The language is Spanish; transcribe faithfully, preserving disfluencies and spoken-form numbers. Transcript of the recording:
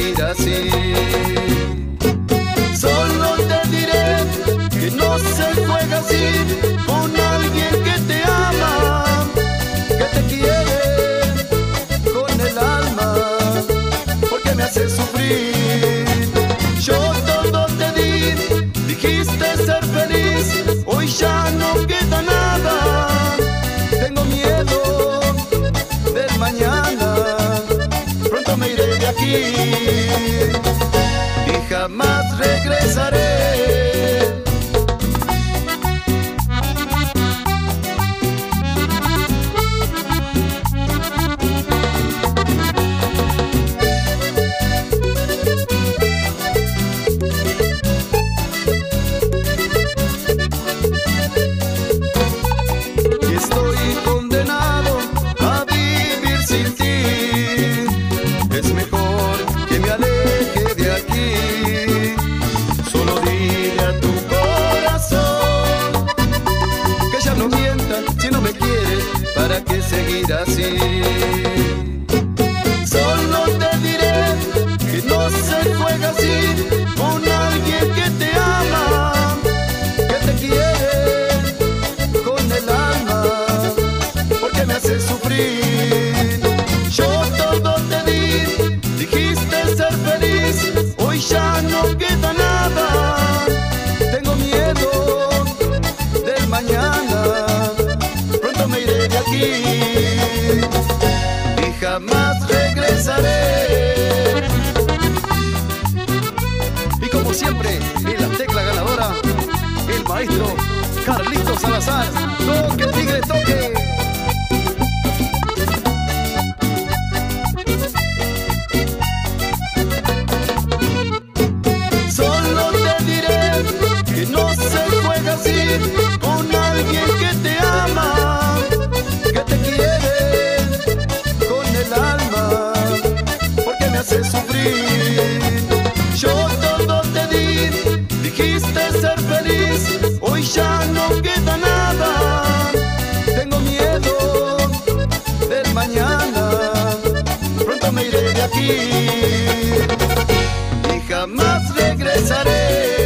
seguir así. Solo te diré que no se juega así con alguien que te ama, que te quiere con el alma, porque me hace sufrir. Yo todo te di, dijiste ser feliz, hoy ya no queda nada. Tengo miedo del mañana, pronto me iré de aquí y jamás regresaré. ¿Para qué seguir así? Solo te diré que no se juega así con alguien que te ama, que te quiere con el alma, porque me hace sufrir. Yo todo te di, dijiste ser feliz, hoy ya no queda nada. Tengo miedo del mañana, me iré de aquí y jamás regresaré. Y como siempre, en la tecla ganadora, el maestro Carlitos Salazar. Toque, tigre, toque. Solo te diré que no se juega así con alguien que te ama, que te quiere con el alma, porque me hace sufrir. Yo todo te di, dijiste ser feliz, hoy ya no queda nada. Tengo miedo del mañana, pronto me iré de aquí y jamás regresaré.